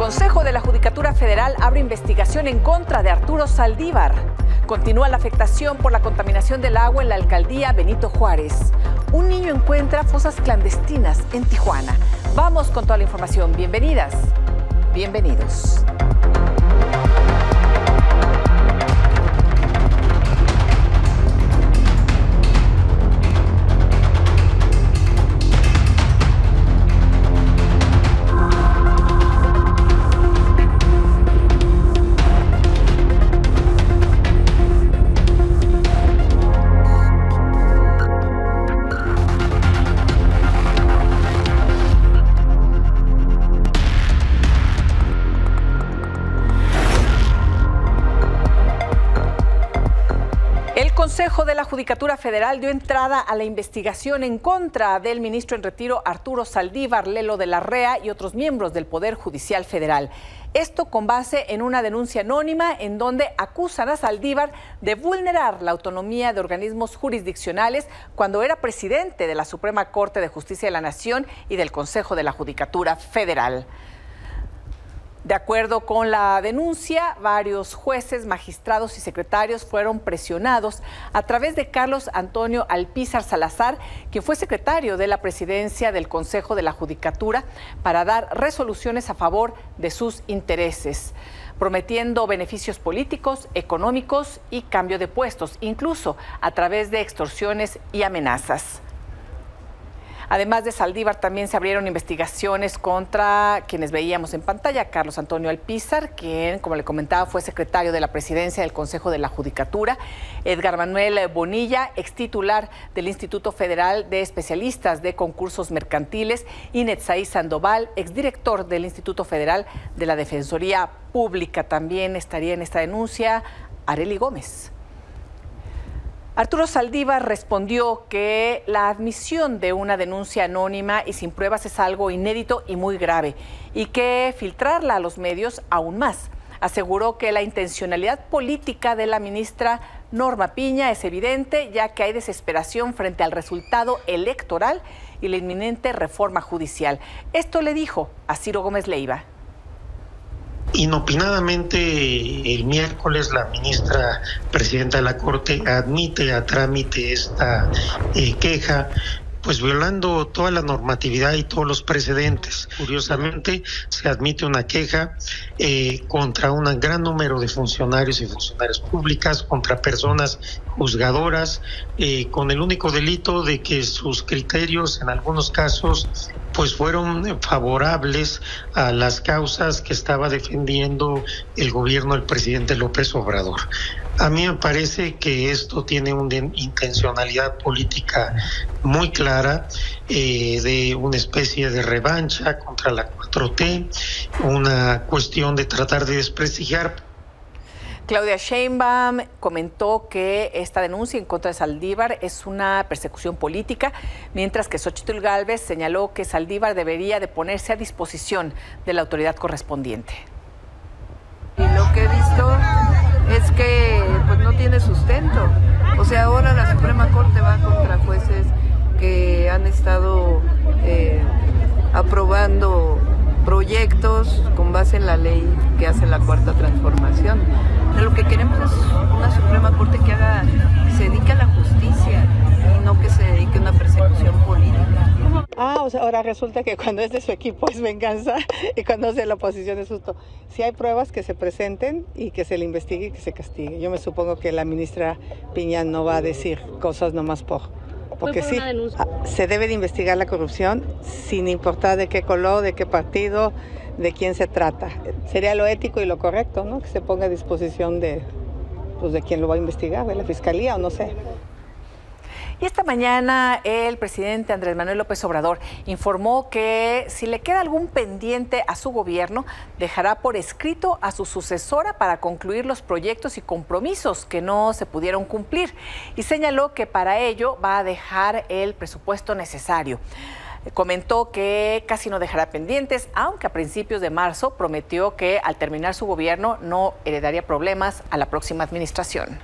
Consejo de la Judicatura Federal abre investigación en contra de Arturo Saldívar. Continúa la afectación por la contaminación del agua en la alcaldía Benito Juárez. Un niño encuentra fosas clandestinas en Tijuana. Vamos con toda la información. Bienvenidas, bienvenidos. El Consejo de la Judicatura Federal dio entrada a la investigación en contra del ministro en retiro Arturo Saldívar Lelo de la REA y otros miembros del Poder Judicial Federal. Esto con base en una denuncia anónima en donde acusan a Saldívar de vulnerar la autonomía de organismos jurisdiccionales cuando era presidente de la Suprema Corte de Justicia de la Nación y del Consejo de la Judicatura Federal. De acuerdo con la denuncia, varios jueces, magistrados y secretarios fueron presionados a través de Carlos Antonio Alpizar Salazar, quien fue secretario de la presidencia del Consejo de la Judicatura, para dar resoluciones a favor de sus intereses, prometiendo beneficios políticos, económicos y cambio de puestos, incluso a través de extorsiones y amenazas. Además de Saldívar, también se abrieron investigaciones contra quienes veíamos en pantalla: Carlos Antonio Alpizar, quien, como le comentaba, fue secretario de la presidencia del Consejo de la Judicatura; Edgar Manuel Bonilla, extitular del Instituto Federal de Especialistas de Concursos Mercantiles; y Netzaí Sandoval, exdirector del Instituto Federal de la Defensoría Pública. También estaría en esta denuncia Arely Gómez. Arturo Saldívar respondió que la admisión de una denuncia anónima y sin pruebas es algo inédito y muy grave, y que filtrarla a los medios aún más. Aseguró que la intencionalidad política de la ministra Norma Piña es evidente, ya que hay desesperación frente al resultado electoral y la inminente reforma judicial. Esto le dijo a Ciro Gómez Leiva. Inopinadamente, el miércoles la ministra presidenta de la Corte admite a trámite esta queja, pues violando toda la normatividad y todos los precedentes. Curiosamente, se admite una queja contra un gran número de funcionarios y funcionarias públicas, contra personas juzgadoras, con el único delito de que sus criterios en algunos casos pues fueron favorables a las causas que estaba defendiendo el gobierno del presidente López Obrador. A mí me parece que esto tiene una intencionalidad política muy clara, de una especie de revancha contra la 4T, una cuestión de tratar de desprestigiar. Claudia Sheinbaum comentó que esta denuncia en contra de Saldívar es una persecución política, mientras que Xóchitl Gálvez señaló que Saldívar debería de ponerse a disposición de la autoridad correspondiente. Y lo que he visto es que pues no tiene sustento. O sea, ahora la Suprema Corte va contra jueces que han estado aprobando proyectos con base en la ley que hace la Cuarta Transformación. Lo que queremos es una Suprema Corte que se dedique a la justicia y no que se dedique a una persecución política. O sea, ahora resulta que cuando es de su equipo es venganza y cuando es de la oposición es justo. Si hay pruebas, que se presenten y que se le investigue y que se castigue. Yo me supongo que la ministra Piña no va a decir cosas nomás porque sí, se debe de investigar la corrupción sin importar de qué color, de qué partido, de quién se trata. Sería lo ético y lo correcto, ¿no? Que se ponga a disposición de quien lo va a investigar, de la fiscalía o no sé. Y esta mañana el presidente Andrés Manuel López Obrador informó que si le queda algún pendiente a su gobierno, dejará por escrito a su sucesora para concluir los proyectos y compromisos que no se pudieron cumplir. Y señaló que para ello va a dejar el presupuesto necesario. Comentó que casi no dejará pendientes, aunque a principios de marzo prometió que al terminar su gobierno no heredaría problemas a la próxima administración.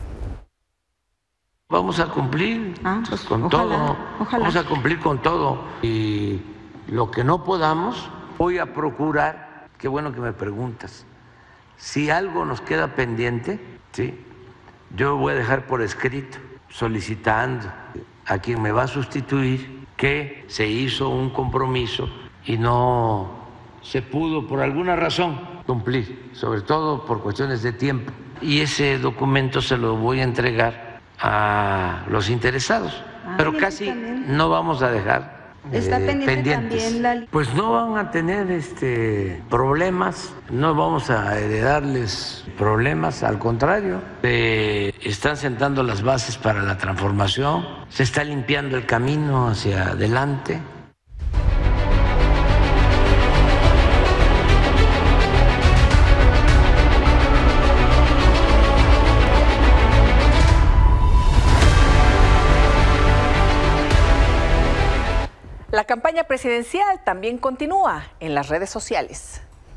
Vamos a cumplir con todo, vamos a cumplir con todo. Y lo que no podamos, voy a procurar qué bueno que me preguntas. Si algo nos queda pendiente, ¿sí?, yo voy a dejar por escrito solicitando a quien me va a sustituir que se hizo un compromiso y no se pudo por alguna razón cumplir, sobre todo por cuestiones de tiempo. Y ese documento se lo voy a entregar a los interesados, pero casi no vamos a dejar ¿Está pendientes. También pues no van a tener problemas, no vamos a heredarles problemas, al contrario, están sentando las bases para la transformación, se está limpiando el camino hacia adelante. La campaña presidencial también continúa en las redes sociales.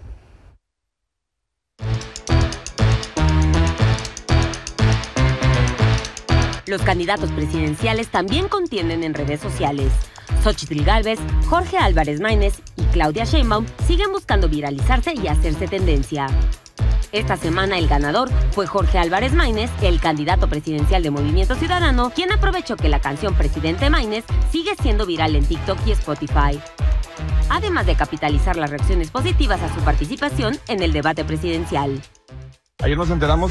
Los candidatos presidenciales también contienen en redes sociales. Xóchitl Gálvez, Jorge Álvarez Maínez y Claudia Sheinbaum siguen buscando viralizarse y hacerse tendencia. Esta semana el ganador fue Jorge Álvarez Maínez, el candidato presidencial de Movimiento Ciudadano, quien aprovechó que la canción Presidente Maínez sigue siendo viral en TikTok y Spotify. Además de capitalizar las reacciones positivas a su participación en el debate presidencial. Ayer nos enteramos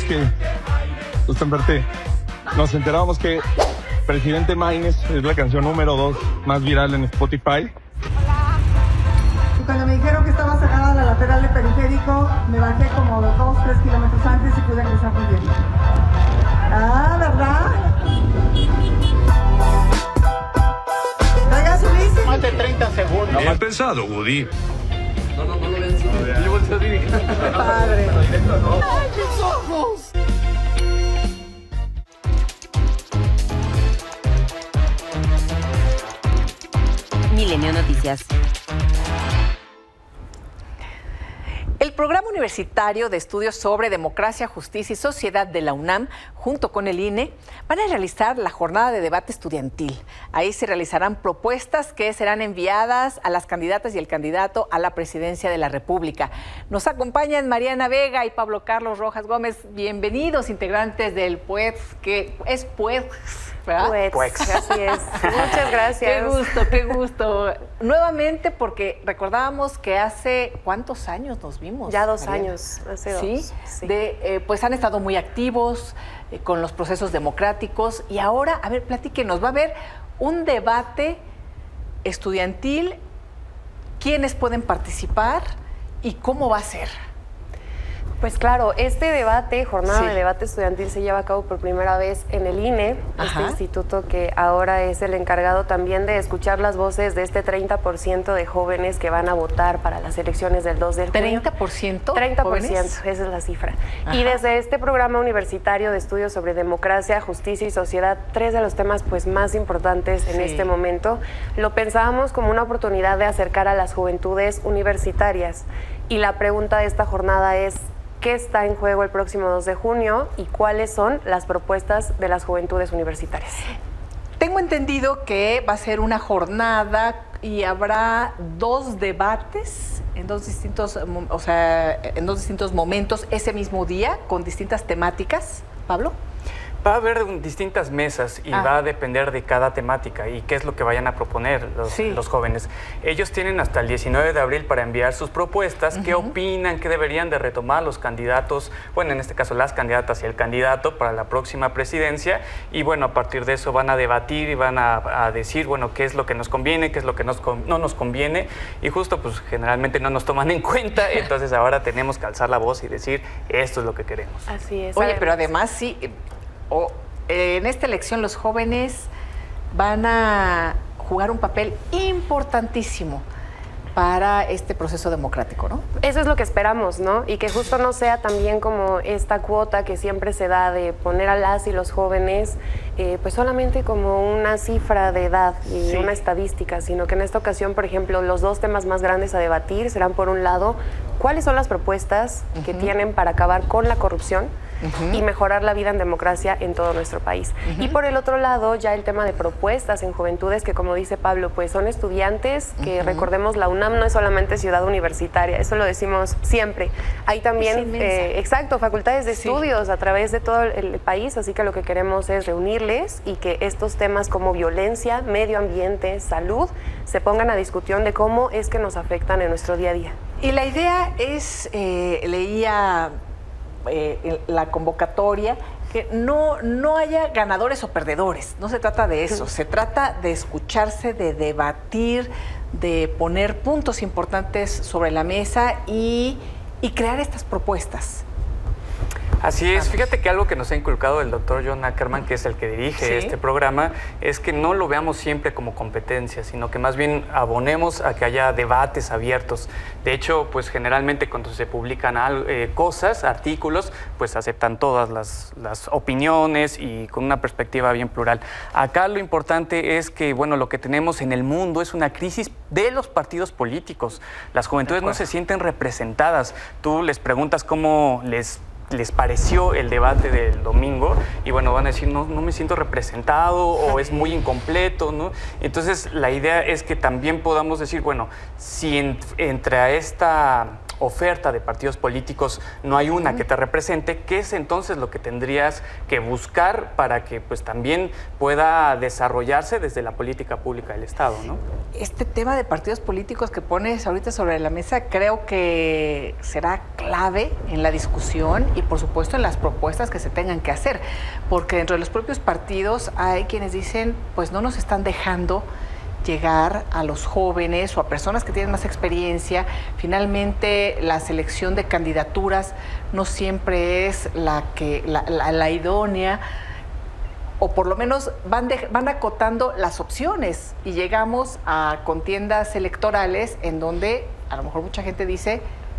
que Presidente Maínez es la canción número 2 más viral en Spotify. Cuando me dijeron que estaba cerrada la lateral de Periférico, me bajé como 2-3 kilómetros antes y pude ingresar muy bien. Ah, ¿verdad? Traiga su bici. Más de 30 segundos. Bien pensado, Woody. No lo ven. Yo volteo a dirigir. Padre. ¡Ay, mis ojos! Milenio Noticias. El Programa Universitario de Estudios sobre Democracia, Justicia y Sociedad de la UNAM, junto con el INE, van a realizar la jornada de debate estudiantil. Ahí se realizarán propuestas que serán enviadas a las candidatas y el candidato a la presidencia de la República. Nos acompañan Mariana Vega y Pablo Carlos Rojas Gómez. Bienvenidos, integrantes del PUEX, que es PUEX, ¿verdad? PUEX, así es. Muchas gracias. Qué gusto. Nuevamente, porque recordábamos que hace ¿cuántos años nos vimos? Ya 2 años, hace 2. Sí, sí. Pues han estado muy activos con los procesos democráticos y ahora, a ver, platíquenos, va a haber un debate estudiantil, ¿quiénes pueden participar y cómo va a ser? Pues claro, este debate, jornada de debate estudiantil, se lleva a cabo por primera vez en el INE, este instituto que ahora es el encargado también de escuchar las voces de este 30% de jóvenes que van a votar para las elecciones del 2 de junio. ¿30%? 30%, jóvenes? Esa es la cifra. Y desde este programa universitario de estudios sobre democracia, justicia y sociedad, 3 de los temas pues más importantes en este momento, lo pensábamos como una oportunidad de acercar a las juventudes universitarias. Y la pregunta de esta jornada es: ¿qué está en juego el próximo 2 de junio y cuáles son las propuestas de las juventudes universitarias? Tengo entendido que va a ser una jornada y habrá 2 debates en dos distintos momentos ese mismo día con distintas temáticas. Pablo. Va a haber distintas mesas y va a depender de cada temática y qué es lo que vayan a proponer los jóvenes. Ellos tienen hasta el 19 de abril para enviar sus propuestas, qué opinan, qué deberían de retomar los candidatos, bueno, en este caso las candidatas y el candidato para la próxima presidencia, y bueno, a partir de eso van a debatir y van a decir, bueno, qué es lo que nos conviene, qué es lo que no nos conviene, y justo pues generalmente no nos toman en cuenta, entonces ahora tenemos que alzar la voz y decir, esto es lo que queremos. Así es. Oye, pero además sí, en esta elección los jóvenes van a jugar un papel importantísimo para este proceso democrático, ¿no? Eso es lo que esperamos, ¿no? Y que justo no sea también como esta cuota que siempre se da de poner a las y los jóvenes pues solamente como una cifra de edad y una estadística, sino que en esta ocasión, por ejemplo, los 2 temas más grandes a debatir serán, por un lado, cuáles son las propuestas que tienen para acabar con la corrupción, y mejorar la vida en democracia en todo nuestro país. Y por el otro lado, ya el tema de propuestas en juventudes, que como dice Pablo, pues son estudiantes que recordemos, la UNAM no es solamente ciudad universitaria, eso lo decimos siempre. Hay también, exacto, facultades de estudios a través de todo el país, así que lo que queremos es reunirles y que estos temas como violencia, medio ambiente, salud, se pongan a discusión de cómo es que nos afectan en nuestro día a día. Y la idea es, leía la convocatoria, que no haya ganadores o perdedores, no se trata de eso, se trata de escucharse, de debatir, de poner puntos importantes sobre la mesa y crear estas propuestas. Así es, fíjate que algo que nos ha inculcado el doctor John Ackerman, que es el que dirige este programa, es que no lo veamos siempre como competencia, sino que más bien abonemos a que haya debates abiertos. De hecho, pues generalmente cuando se publican cosas, artículos, pues aceptan todas las opiniones y con una perspectiva bien plural. Acá lo importante es que, bueno, lo que tenemos en el mundo es una crisis de los partidos políticos. Las juventudes no se sienten representadas. Tú les preguntas cómo les pareció el debate del domingo y bueno, van a decir, no me siento representado o es muy incompleto, ¿no? Entonces, la idea es que también podamos decir, bueno, si entre esta oferta de partidos políticos no hay una que te represente, ¿qué es entonces lo que tendrías que buscar para que pues también pueda desarrollarse desde la política pública del Estado, ¿no? Este tema de partidos políticos que pones ahorita sobre la mesa creo que será clave en la discusión y por supuesto en las propuestas que se tengan que hacer, porque dentro de los propios partidos hay quienes dicen, pues no nos están dejando llegar a los jóvenes o a personas que tienen más experiencia. Finalmente, la selección de candidaturas no siempre es la idónea, o por lo menos van acotando las opciones y llegamos a contiendas electorales en donde a lo mejor mucha gente dice,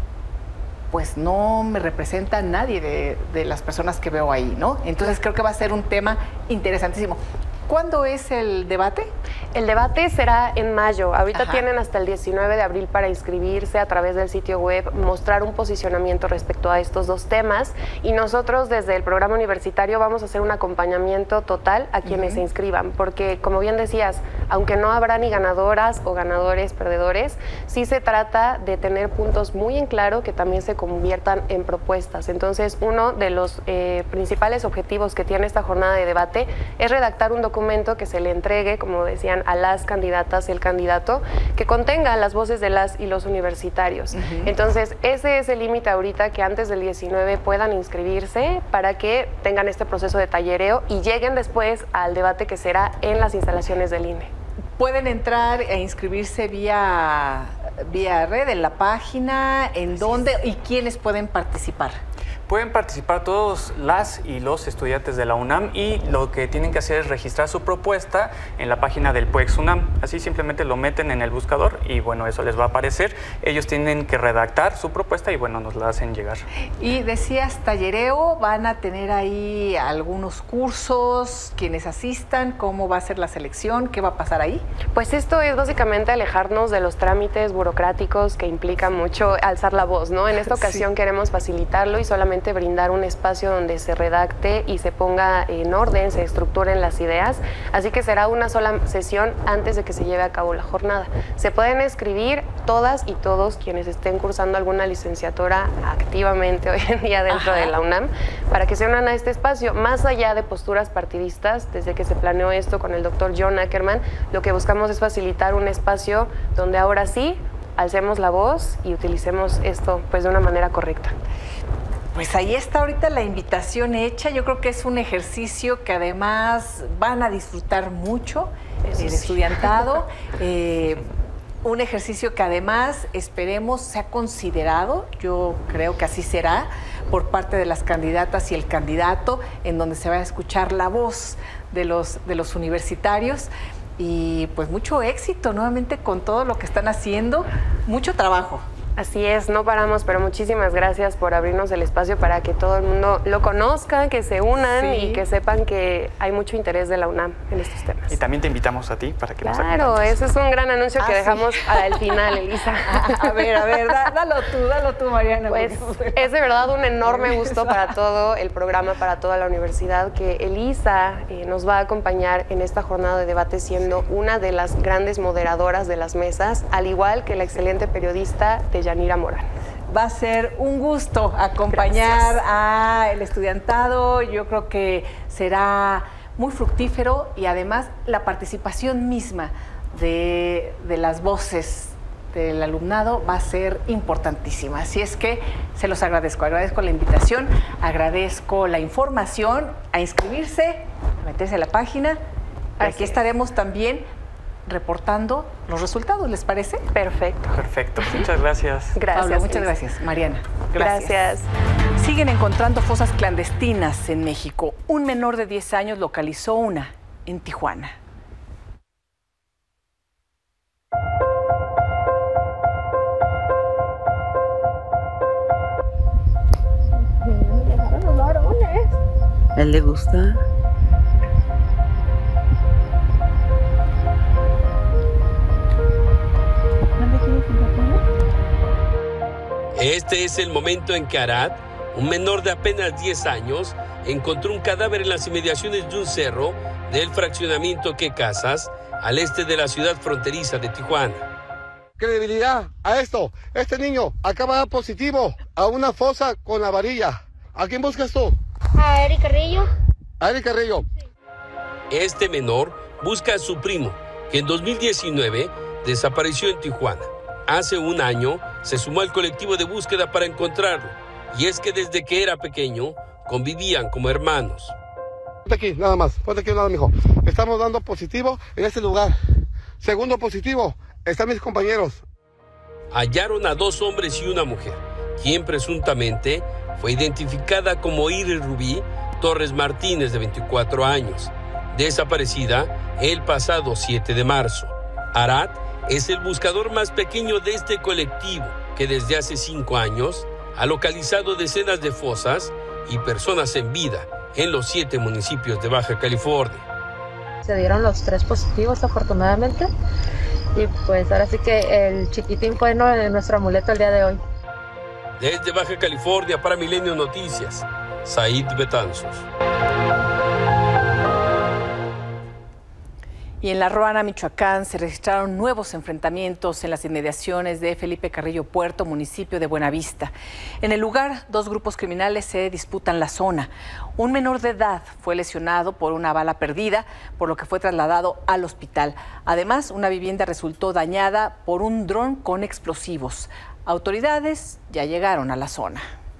pues no me representa nadie de las personas que veo ahí, ¿no? Entonces creo que va a ser un tema interesantísimo. ¿Cuándo es el debate? El debate será en mayo. Ahorita tienen hasta el 19 de abril para inscribirse a través del sitio web, mostrar un posicionamiento respecto a estos dos temas y nosotros desde el programa universitario vamos a hacer un acompañamiento total a quienes se inscriban, porque como bien decías, aunque no habrá ni ganadoras o ganadores perdedores, sí se trata de tener puntos muy en claro que también se conviertan en propuestas. Entonces, uno de los principales objetivos que tiene esta jornada de debate es redactar un documento que se le entregue, como decían, a las candidatas y el candidato, que contenga las voces de las y los universitarios. Entonces, ese es el límite ahorita, que antes del 19 puedan inscribirse para que tengan este proceso de tallereo y lleguen después al debate que será en las instalaciones del INE. ¿Pueden entrar e inscribirse vía red, en la página? ¿En dónde? ¿Y quiénes pueden participar? Pueden participar todos las y los estudiantes de la UNAM y lo que tienen que hacer es registrar su propuesta en la página del PUEX UNAM. Así simplemente lo meten en el buscador y bueno, eso les va a aparecer. Ellos tienen que redactar su propuesta y bueno, nos la hacen llegar. Y decías tallereo, ¿van a tener ahí algunos cursos? ¿Quienes asistan? ¿Cómo va a ser la selección? ¿Qué va a pasar ahí? Pues esto es básicamente alejarnos de los trámites burocráticos que implican mucho alzar la voz, ¿no? En esta ocasión queremos facilitarlo y solamente brindar un espacio donde se redacte y se ponga en orden, se estructuren las ideas, así que será una sola sesión antes de que se lleve a cabo la jornada. Se pueden escribir todas y todos quienes estén cursando alguna licenciatura activamente hoy en día dentro de la UNAM, para que se unan a este espacio, más allá de posturas partidistas. Desde que se planeó esto con el doctor John Ackerman, lo que buscamos es facilitar un espacio donde ahora sí alcemos la voz y utilicemos esto pues de una manera correcta. Pues ahí está ahorita la invitación hecha. Yo creo que es un ejercicio que además van a disfrutar mucho el estudiantado. Un ejercicio que además esperemos sea considerado, yo creo que así será, por parte de las candidatas y el candidato, en donde se va a escuchar la voz de los universitarios. Y pues mucho éxito nuevamente con todo lo que están haciendo, mucho trabajo. Así es, no paramos, pero muchísimas gracias por abrirnos el espacio para que todo el mundo lo conozca, que se unan y que sepan que hay mucho interés de la UNAM en estos temas. Y también te invitamos a ti para que nos acompañes. Claro, ese es un gran anuncio que dejamos al final, Elisa. A ver, dalo tú, Mariana. Pues es de verdad un enorme gusto para todo el programa, para toda la universidad, que Elisa nos va a acompañar en esta jornada de debate siendo una de las grandes moderadoras de las mesas, al igual que la excelente periodista Deyanira Morán. Va a ser un gusto acompañar al estudiantado. Yo creo que será muy fructífero y además la participación misma de las voces del alumnado va a ser importantísima. Así es que se los agradezco la invitación, agradezco la información, a inscribirse, a meterse a la página. Aquí estaremos también reportando los resultados, ¿les parece? Perfecto. Perfecto. Muchas gracias. Gracias. Pablo, muchas gracias. Mariana. Gracias. Siguen encontrando fosas clandestinas en México. Un menor de 10 años localizó una en Tijuana. ¿A él le gusta? Este es el momento en que Arad, un menor de apenas 10 años, encontró un cadáver en las inmediaciones de un cerro del fraccionamiento Que Casas, al este de la ciudad fronteriza de Tijuana. Credibilidad a esto. Este niño acaba de dar positivo a una fosa con la varilla. ¿A quién buscas tú? A Eric Carrillo. A Eric Carrillo. Sí. Este menor busca a su primo, que en 2019 desapareció en Tijuana. Hace un año se sumó al colectivo de búsqueda para encontrarlo. Y es que desde que era pequeño convivían como hermanos. Ponte aquí, nada más. Ponte aquí, nada, mijo. Estamos dando positivo en este lugar. Segundo positivo, están mis compañeros. Hallaron a 2 hombres y una mujer, quien presuntamente fue identificada como Iris Rubí Torres Martínez, de 24 años, desaparecida el pasado 7 de marzo. Arad es el buscador más pequeño de este colectivo, que desde hace 5 años ha localizado decenas de fosas y personas en vida en los 7 municipios de Baja California. Se dieron los 3 positivos, afortunadamente, y pues ahora sí que el chiquitín fue nuestro amuleto el día de hoy. Desde Baja California para Milenio Noticias, Said Betanzos. Y en La Ruana, Michoacán, se registraron nuevos enfrentamientos en las inmediaciones de Felipe Carrillo Puerto, municipio de Buenavista. En el lugar, 2 grupos criminales se disputan la zona. Un menor de edad fue lesionado por una bala perdida, por lo que fue trasladado al hospital. Además, una vivienda resultó dañada por un dron con explosivos. Autoridades ya llegaron a la zona.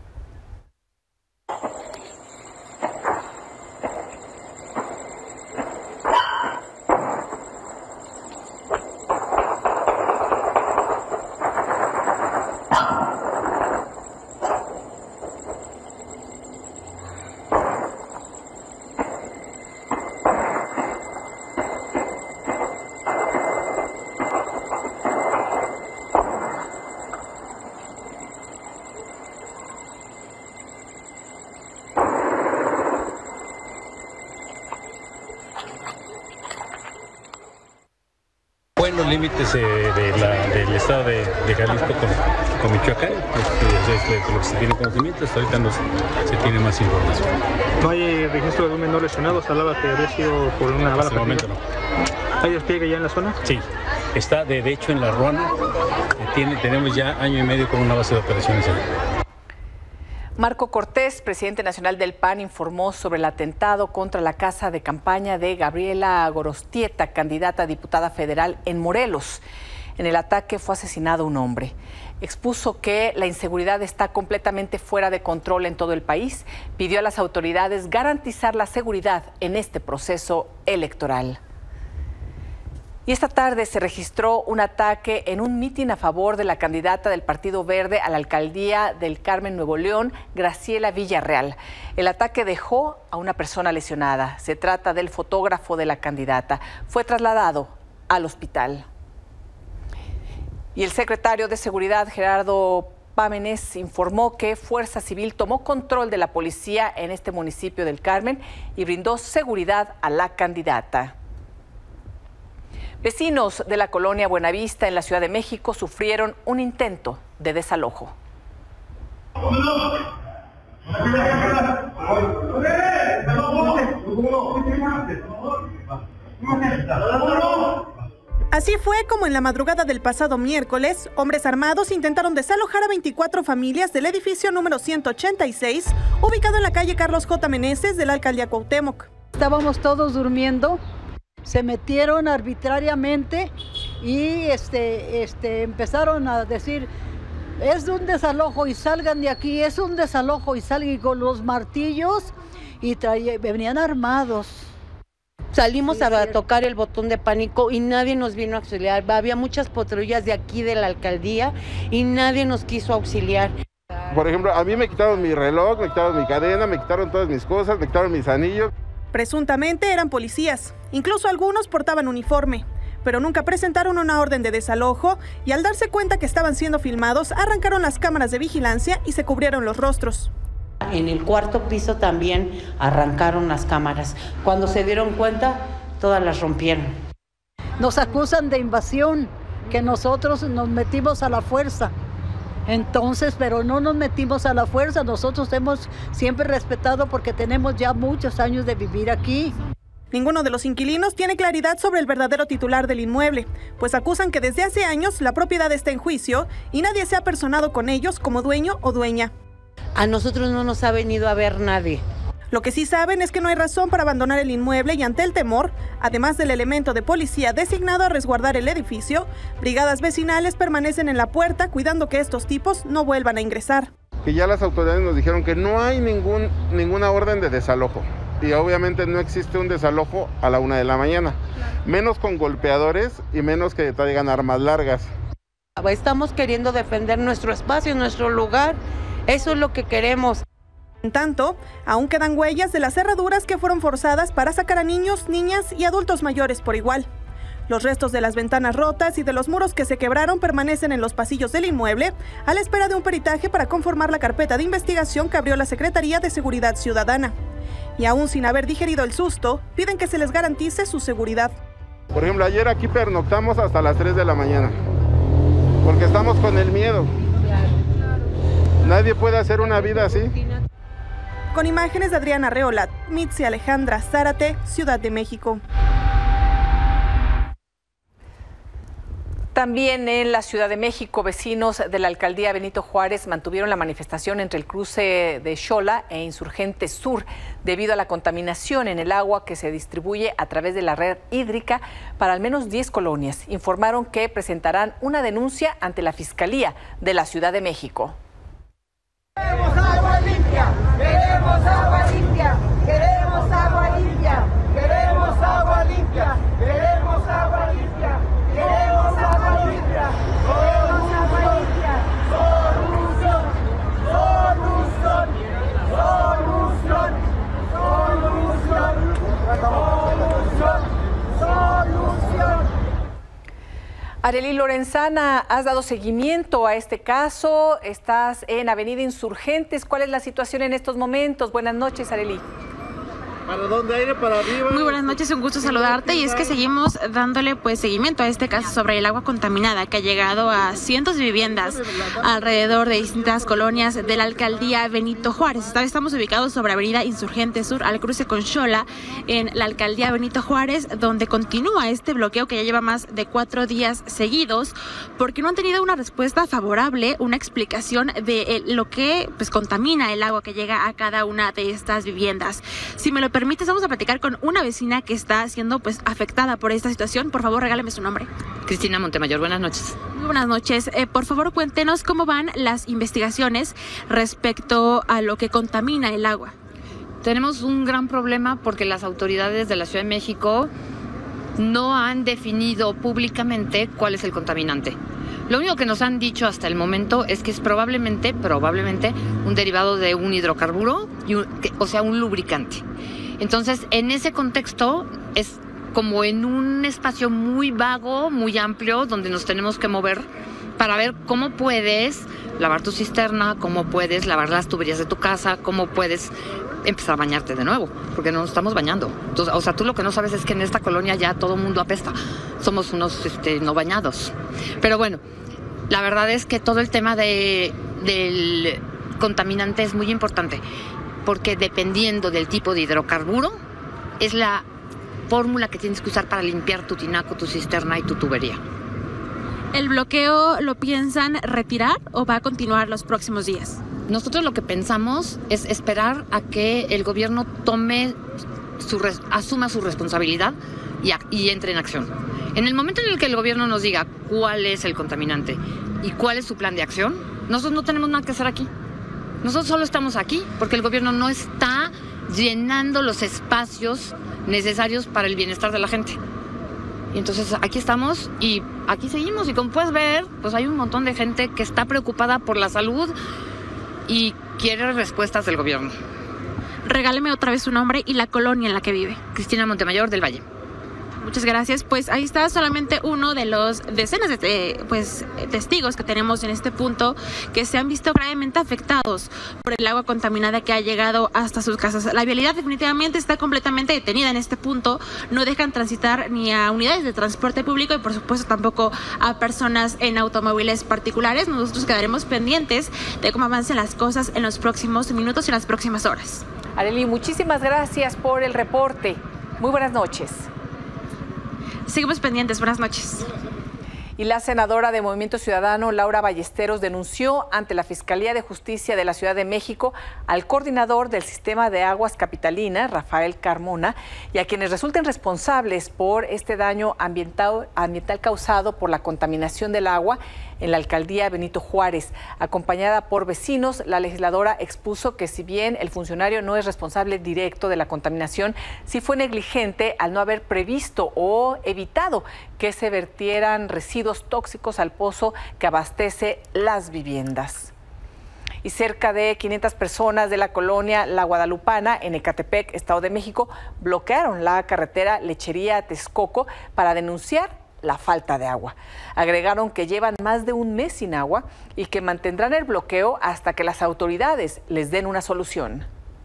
Los límites del estado de Jalisco con Michoacán, es lo que se tiene conocimiento, hasta ahorita no se tiene más información. ¿No hay registro de un menor lesionado? Se hablaba que había sido por una bala. Hasta el momento no. ¿Hay despliegue ya en la zona? Sí, está de hecho en La Ruana, tenemos ya año y medio con una base de operaciones ahí. Marco Cortés, presidente nacional del PAN, informó sobre el atentado contra la casa de campaña de Gabriela Gorostieta, candidata a diputada federal en Morelos. En el ataque fue asesinado un hombre. Expuso que la inseguridad está completamente fuera de control en todo el país. Pidió a las autoridades garantizar la seguridad en este proceso electoral. Y esta tarde se registró un ataque en un mitin a favor de la candidata del Partido Verde a la alcaldía del Carmen, Nuevo León, Graciela Villarreal. El ataque dejó a una persona lesionada. Se trata del fotógrafo de la candidata. Fue trasladado al hospital. Y el secretario de Seguridad, Gerardo Pámenes, informó que Fuerza Civil tomó control de la policía en este municipio del Carmen y brindó seguridad a la candidata. Vecinos de la colonia Buenavista en la Ciudad de México sufrieron un intento de desalojo. Así fue como en la madrugada del pasado miércoles, hombres armados intentaron desalojar a 24 familias del edificio número 186, ubicado en la calle Carlos J. Meneses de la alcaldía Cuauhtémoc. Estábamos todos durmiendo, se metieron arbitrariamente y empezaron a decir: es un desalojo y salgan de aquí, es un desalojo y salgan con los martillos, y venían armados. Salimos a tocar el botón de pánico y nadie nos vino a auxiliar. Había muchas patrullas de aquí de la alcaldía y nadie nos quiso auxiliar. Por ejemplo, a mí me quitaron mi reloj, me quitaron mi cadena, me quitaron todas mis cosas, me quitaron mis anillos. Presuntamente eran policías, incluso algunos portaban uniforme, pero nunca presentaron una orden de desalojo y al darse cuenta que estaban siendo filmados, arrancaron las cámaras de vigilancia y se cubrieron los rostros. En el cuarto piso también arrancaron las cámaras. Cuando se dieron cuenta, todas las rompieron. Nos acusan de invasión, que nosotros nos metimos a la fuerza. Entonces, pero no nos metimos a la fuerza, nosotros hemos siempre respetado porque tenemos ya muchos años de vivir aquí. Ninguno de los inquilinos tiene claridad sobre el verdadero titular del inmueble, pues acusan que desde hace años la propiedad está en juicio y nadie se ha personado con ellos como dueño o dueña. A nosotros no nos ha venido a ver nadie. Lo que sí saben es que no hay razón para abandonar el inmueble y ante el temor, además del elemento de policía designado a resguardar el edificio, brigadas vecinales permanecen en la puerta cuidando que estos tipos no vuelvan a ingresar. Que ya las autoridades nos dijeron que no hay ninguna orden de desalojo y obviamente no existe un desalojo a la 1 de la mañana, menos con golpeadores y menos que traigan armas largas. Estamos queriendo defender nuestro espacio, nuestro lugar. Eso es lo que queremos. En tanto, aún quedan huellas de las cerraduras que fueron forzadas para sacar a niños, niñas y adultos mayores por igual. Los restos de las ventanas rotas y de los muros que se quebraron permanecen en los pasillos del inmueble a la espera de un peritaje para conformar la carpeta de investigación que abrió la Secretaría de Seguridad Ciudadana. Y aún sin haber digerido el susto, piden que se les garantice su seguridad. Por ejemplo, ayer aquí pernoctamos hasta las 3 de la mañana, porque estamos con el miedo. Nadie puede hacer una vida así. Con imágenes de Adriana Reolat, Mitzi Alejandra Zárate, Ciudad de México. También en la Ciudad de México, vecinos de la alcaldía Benito Juárez mantuvieron la manifestación entre el cruce de Xola e Insurgente Sur debido a la contaminación en el agua que se distribuye a través de la red hídrica para al menos 10 colonias. Informaron que presentarán una denuncia ante la Fiscalía de la Ciudad de México. Queremos agua limpia, queremos agua limpia, queremos agua limpia, queremos agua limpia, queremos agua limpia, queremos agua limpia, queremos agua limpia, solución, solución, solución, solución, solución, solución. Arely Lorenzana, has dado seguimiento a este caso, estás en Avenida Insurgentes. ¿Cuál es la situación en estos momentos? Buenas noches, Arely. ¿Para dónde aire? ¿Para arriba? Muy buenas noches, un gusto saludarte. Y es que seguimos dándole seguimiento a este caso sobre el agua contaminada que ha llegado a cientos de viviendas alrededor de distintas colonias de la alcaldía Benito Juárez. Estamos ubicados sobre Avenida Insurgente Sur al cruce con Xola en la alcaldía Benito Juárez, donde continúa este bloqueo que ya lleva más de 4 días seguidos porque no han tenido una respuesta favorable, una explicación de lo que contamina el agua que llega a cada una de estas viviendas. Si me lo permites, vamos a platicar con una vecina que está siendo afectada por esta situación. Por favor, regálame su nombre. Cristina Montemayor, buenas noches. Muy buenas noches. Por favor, cuéntenos cómo van las investigaciones respecto a lo que contamina el agua. Tenemos un gran problema porque las autoridades de la Ciudad de México no han definido públicamente cuál es el contaminante. Lo único que nos han dicho hasta el momento es que es probablemente un derivado de un hidrocarburo, o sea, un lubricante. Entonces, en ese contexto es como en un espacio muy vago, muy amplio, donde nos tenemos que mover para ver cómo puedes lavar tu cisterna, cómo puedes lavar las tuberías de tu casa, cómo puedes empezar a bañarte de nuevo, porque no nos estamos bañando. Entonces, o sea, tú lo que no sabes es que en esta colonia ya todo el mundo apesta. Somos unos no bañados. Pero bueno, la verdad es que todo el tema del contaminante es muy importante, porque dependiendo del tipo de hidrocarburo, es la fórmula que tienes que usar para limpiar tu tinaco, tu cisterna y tu tubería. ¿El bloqueo lo piensan retirar o va a continuar los próximos días? Nosotros lo que pensamos es esperar a que el gobierno asuma su responsabilidad y entre en acción. En el momento en el que el gobierno nos diga cuál es el contaminante y cuál es su plan de acción, nosotros no tenemos nada que hacer aquí. Nosotros solo estamos aquí porque el gobierno no está llenando los espacios necesarios para el bienestar de la gente. Y entonces aquí estamos y aquí seguimos, y como puedes ver, pues hay un montón de gente que está preocupada por la salud y quiere respuestas del gobierno. Regáleme otra vez su nombre y la colonia en la que vive. Cristina Montemayor del Valle. Muchas gracias. Pues ahí está solamente uno de los decenas de testigos que tenemos en este punto que se han visto gravemente afectados por el agua contaminada que ha llegado hasta sus casas. La vialidad definitivamente está completamente detenida en este punto. No dejan transitar ni a unidades de transporte público y por supuesto tampoco a personas en automóviles particulares. Nosotros quedaremos pendientes de cómo avancen las cosas en los próximos minutos y en las próximas horas. Arely, muchísimas gracias por el reporte. Muy buenas noches. Seguimos pendientes. Buenas noches. Y la senadora de Movimiento Ciudadano, Laura Ballesteros, denunció ante la Fiscalía de Justicia de la Ciudad de México al coordinador del Sistema de Aguas Capitalina, Rafael Carmona, y a quienes resulten responsables por este daño ambiental causado por la contaminación del agua en la alcaldía Benito Juárez. Acompañada por vecinos, la legisladora expuso que si bien el funcionario no es responsable directo de la contaminación, sí fue negligente al no haber previsto o evitado que se vertieran residuos tóxicos al pozo que abastece las viviendas. Y cerca de 500 personas de la colonia La Guadalupana, en Ecatepec, Estado de México, bloquearon la carretera Lechería-Texcoco para denunciar la falta de agua. Agregaron que llevan más de un mes sin agua y que mantendrán el bloqueo hasta que las autoridades les den una solución.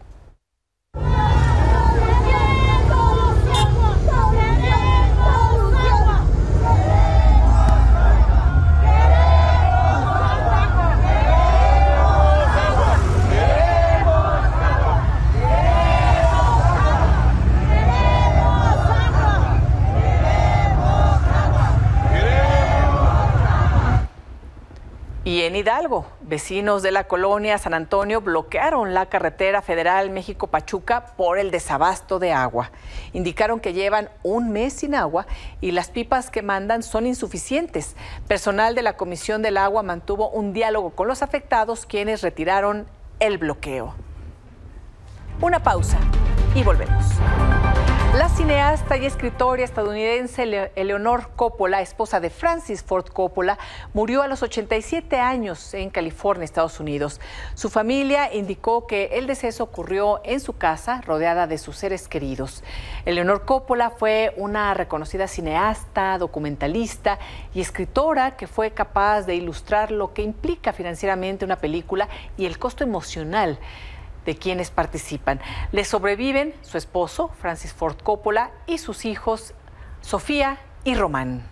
Y en Hidalgo, vecinos de la colonia San Antonio bloquearon la carretera federal México-Pachuca por el desabasto de agua. Indicaron que llevan un mes sin agua y las pipas que mandan son insuficientes. Personal de la Comisión del Agua mantuvo un diálogo con los afectados, quienes retiraron el bloqueo. Una pausa y volvemos. La cineasta y escritora estadounidense Eleanor Coppola, esposa de Francis Ford Coppola, murió a los 87 años en California, Estados Unidos. Su familia indicó que el deceso ocurrió en su casa, rodeada de sus seres queridos. Eleanor Coppola fue una reconocida cineasta, documentalista y escritora que fue capaz de ilustrar lo que implica financieramente una película y el costo emocional de quienes participan. Le sobreviven su esposo, Francis Ford Coppola, y sus hijos, Sofía y Román.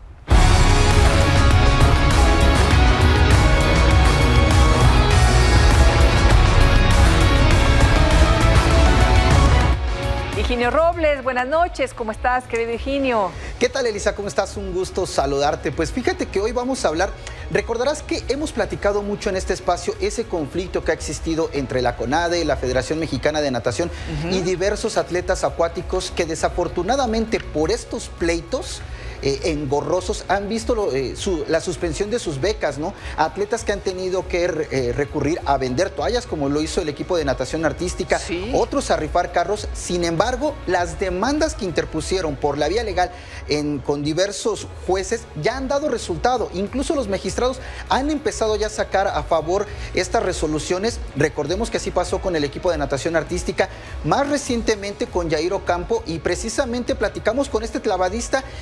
Higinio Robles, buenas noches. ¿Cómo estás, querido Higinio? ¿Qué tal, Elisa? ¿Cómo estás? Un gusto saludarte. Pues fíjate que hoy vamos a hablar, recordarás que hemos platicado mucho en este espacio ese conflicto que ha existido entre la CONADE, la Federación Mexicana de Natación y diversos atletas acuáticos que desafortunadamente por estos pleitos engorrosos han visto la suspensión de sus becas, ¿no? Atletas que han tenido que recurrir a vender toallas, como lo hizo el equipo de natación artística, otros a rifar carros. Sin embargo, las demandas que interpusieron por la vía legal con diversos jueces ya han dado resultado. Incluso los magistrados han empezado ya a sacar a favor estas resoluciones. Recordemos que así pasó con el equipo de natación artística, más recientemente con Yair Ocampo, y precisamente platicamos con este clavadista y también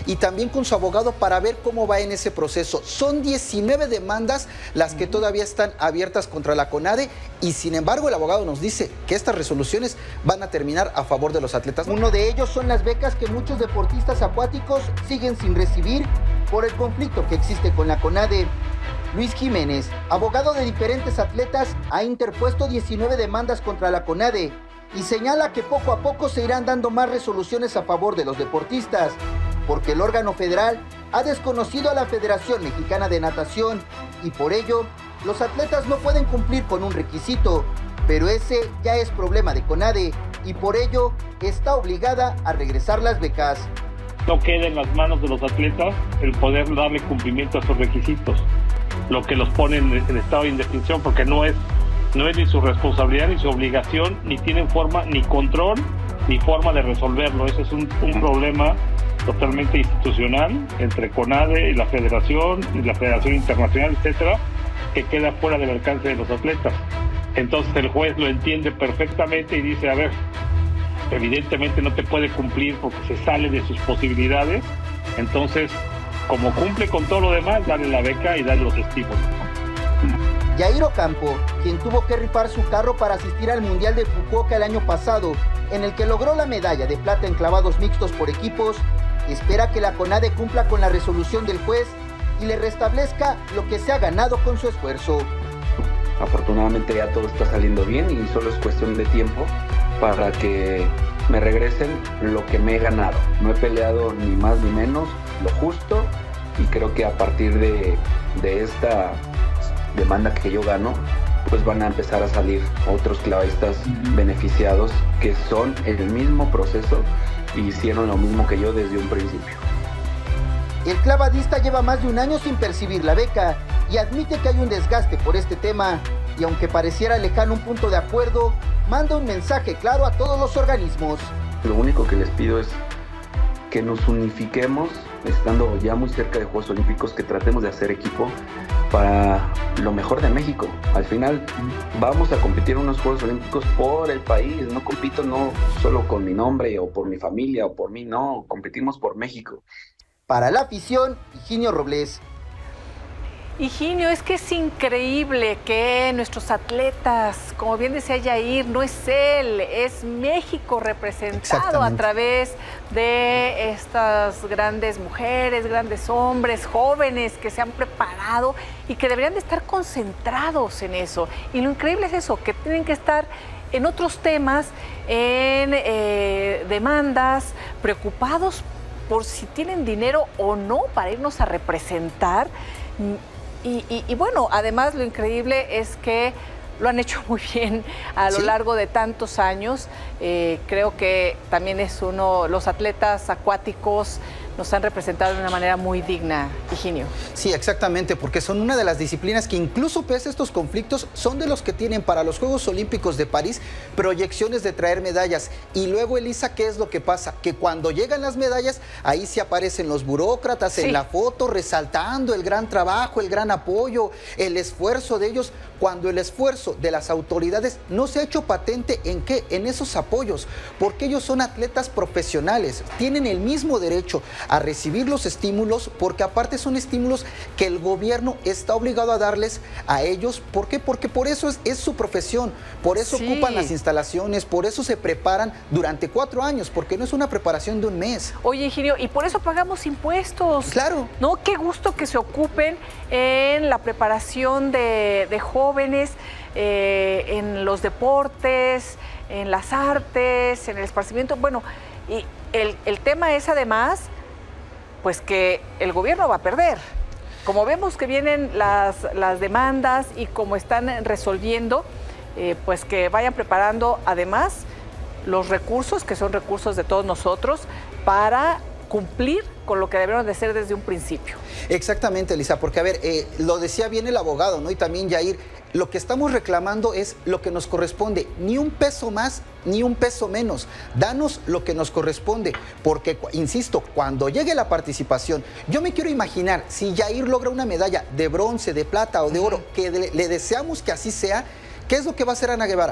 con su abogado para ver cómo va en ese proceso. Son 19 demandas las que todavía están abiertas contra la CONADE y sin embargo el abogado nos dice que estas resoluciones van a terminar a favor de los atletas. Uno de ellos son las becas que muchos deportistas acuáticos siguen sin recibir por el conflicto que existe con la CONADE. Luis Jiménez, abogado de diferentes atletas, ha interpuesto 19 demandas contra la CONADE y señala que poco a poco se irán dando más resoluciones a favor de los deportistas, porque el órgano federal ha desconocido a la Federación Mexicana de Natación y por ello los atletas no pueden cumplir con un requisito, pero ese ya es problema de CONADE y por ello está obligada a regresar las becas. No queda en las manos de los atletas el poder darle cumplimiento a sus requisitos, lo que los pone en estado de indefensión, porque no es ni su responsabilidad ni su obligación, ni tienen forma, ni control, ni forma de resolverlo. Ese es un problema totalmente institucional entre CONADE y la Federación Internacional, etcétera, que queda fuera del alcance de los atletas. Entonces el juez lo entiende perfectamente y dice, a ver, evidentemente no te puede cumplir porque se sale de sus posibilidades, entonces como cumple con todo lo demás, dale la beca y dale los estímulos. Yair Ocampo, quien tuvo que rifar su carro para asistir al Mundial de Fukuoka el año pasado, en el que logró la medalla de plata en clavados mixtos por equipos, espera que la CONADE cumpla con la resolución del juez y le restablezca lo que se ha ganado con su esfuerzo. Afortunadamente ya todo está saliendo bien y solo es cuestión de tiempo para que me regresen lo que me he ganado. No he peleado ni más ni menos, lo justo, y creo que a partir de esta demanda que yo gano, pues van a empezar a salir otros clavadistas beneficiados que son el mismo proceso y hicieron lo mismo que yo desde un principio. El clavadista lleva más de un año sin percibir la beca y admite que hay un desgaste por este tema y aunque pareciera lejano un punto de acuerdo, manda un mensaje claro a todos los organismos. Lo único que les pido es que nos unifiquemos, estando ya muy cerca de Juegos Olímpicos, que tratemos de hacer equipo para lo mejor de México. Al final vamos a competir en unos Juegos Olímpicos por el país, no compito no solo con mi nombre o por mi familia o por mí, no, competimos por México. Para la afición, Higinio Robles. Higinio, es que es increíble que nuestros atletas, como bien decía Yair, no es él, es México representado a través de estas grandes mujeres, grandes hombres, jóvenes que se han preparado y que deberían de estar concentrados en eso. Y lo increíble es eso, que tienen que estar en otros temas, en demandas, preocupados por si tienen dinero o no para irnos a representar. Y bueno, además lo increíble es que lo han hecho muy bien a lo largo de tantos años. Creo que también es los atletas acuáticos nos han representado de una manera muy digna, Higinio. Sí, exactamente, porque son una de las disciplinas que incluso pese a estos conflictos son de los que tienen para los Juegos Olímpicos de París proyecciones de traer medallas. Y luego, Elisa, ¿qué es lo que pasa? Que cuando llegan las medallas, ahí sí aparecen los burócratas en la foto resaltando el gran trabajo, el gran apoyo, el esfuerzo de ellos, cuando el esfuerzo de las autoridades no se ha hecho patente en qué, en esos apoyos, porque ellos son atletas profesionales, tienen el mismo derecho a recibir los estímulos, porque aparte son estímulos que el gobierno está obligado a darles a ellos. ¿Por qué? Porque por eso es su profesión, por eso ocupan las instalaciones, por eso se preparan durante 4 años, porque no es una preparación de un mes. Oye, Higinio, y por eso pagamos impuestos. Claro. ¿No? Qué gusto que se ocupen en la preparación de jóvenes, en los deportes, en las artes, en el esparcimiento. Bueno, y el tema es además, pues que el gobierno va a perder. Como vemos que vienen las demandas y como están resolviendo, pues que vayan preparando además los recursos, que son recursos de todos nosotros, para cumplir con lo que debieron de ser desde un principio. Exactamente, Elisa, porque a ver, lo decía bien el abogado, ¿no? Y también Yair, lo que estamos reclamando es lo que nos corresponde, ni un peso más, ni un peso menos. Danos lo que nos corresponde, porque, insisto, cuando llegue la participación, yo me quiero imaginar, si Yair logra una medalla de bronce, de plata o de oro, que le deseamos que así sea, ¿qué es lo que va a hacer Ana Guevara?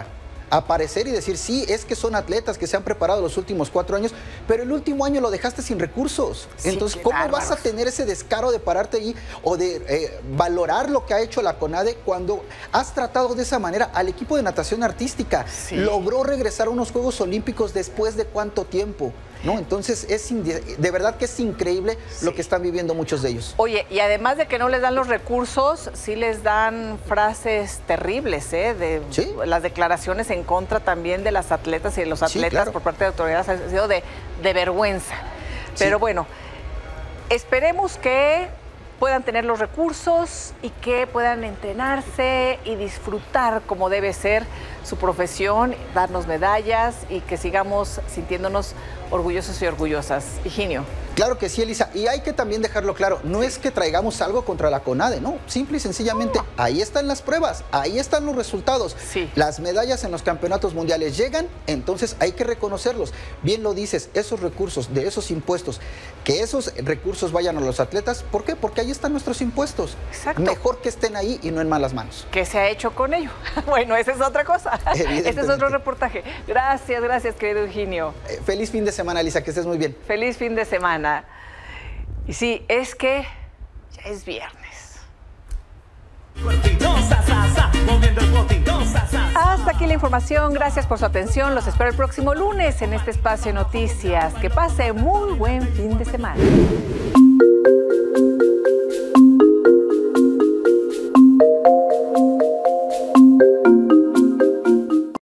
aparecer y decir, sí, es que son atletas que se han preparado los últimos 4 años, pero el último año lo dejaste sin recursos. Sí, entonces, ¿cómo vas a tener ese descaro de pararte ahí o de valorar lo que ha hecho la CONADE cuando has tratado de esa manera al equipo de natación artística? Sí. Logró regresar a unos Juegos Olímpicos después de ¿cuánto tiempo? ¿No? Entonces, de verdad que es increíble lo que están viviendo muchos de ellos. Oye, y además de que no les dan los recursos, sí les dan frases terribles, de las declaraciones en contra también de las atletas y de los atletas por parte de autoridades han sido de vergüenza. Pero bueno, esperemos que puedan tener los recursos y que puedan entrenarse y disfrutar como debe ser su profesión, darnos medallas y que sigamos sintiéndonos orgullosos y orgullosas. Higinio. Claro que sí, Elisa, y hay que también dejarlo claro, no es que traigamos algo contra la CONADE, no, simple y sencillamente, ahí están las pruebas, ahí están los resultados, las medallas en los campeonatos mundiales llegan, entonces hay que reconocerlos. Bien lo dices, esos recursos de esos impuestos, que esos recursos vayan a los atletas, ¿por qué? Porque ahí están nuestros impuestos. Exacto. Mejor que estén ahí y no en malas manos. ¿Qué se ha hecho con ello? Bueno, esa es otra cosa, ese es otro reportaje. Gracias, querido Higinio. Feliz fin de semana, Elisa, que estés muy bien. Feliz fin de semana. Y sí, es que ya es viernes. Hasta aquí la información. Gracias por su atención. Los espero el próximo lunes en este espacio de noticias. Que pase muy buen fin de semana.